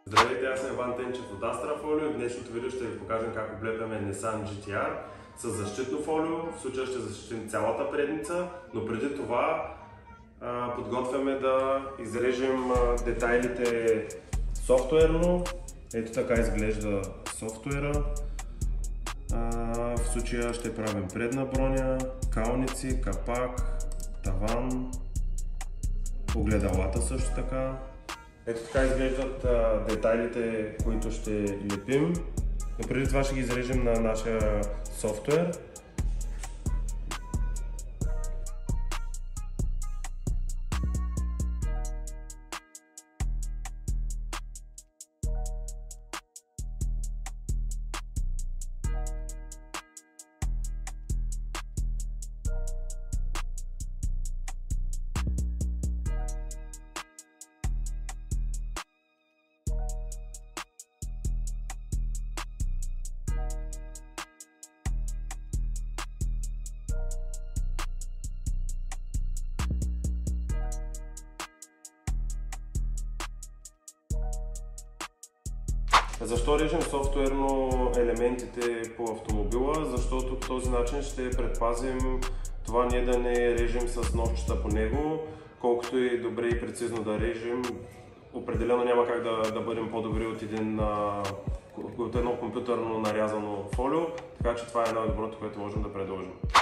Здравейте, аз съм Иван Тенчев от Astra Folio. В днешното видео ще ви покажем как облепяме Nissan GT-R с защитно фолио. В случая ще защитим цялата предница, но преди това подготвяме да изрежем детайлите софтуерно. Ето така изглежда софтуера. В случая ще правим предна броня, калници, капак, таван, огледалата също така. Ето така изглеждат детайлите, които ще лепим, но преди това ще ги изрежем на нашия софтуер. Защо режем софтуерно елементите по автомобила? Защото по този начин ще предпазим това ние да не режем с ножчета по него. Колкото и добре и прецизно да режем, определено няма как да бъдем по-добри от едно компютърно нарязано фолио, така че това е най-доброто, което можем да предложим.